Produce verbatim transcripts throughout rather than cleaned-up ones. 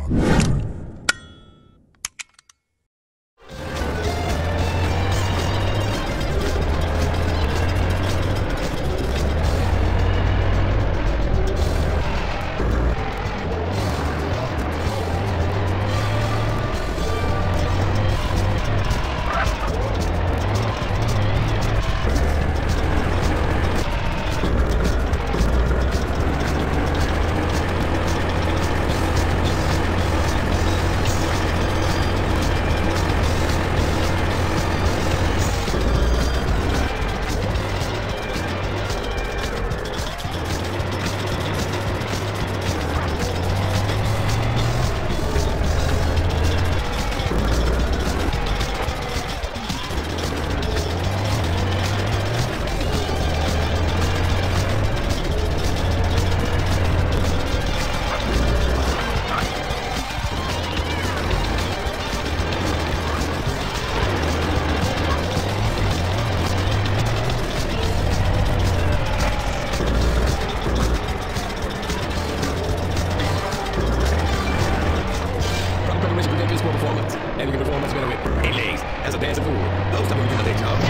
And you can perform much better with eight legs as a dancing fool. Those type of people take y'all.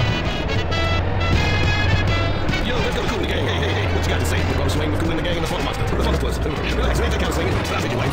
Yo, let's go cool in the game. Hey, hey, hey. What you got to say? We're going to swing the cool in the game. The funk monster. The funk plus. Relax, ain't that kind of swinging. Stop it, you white.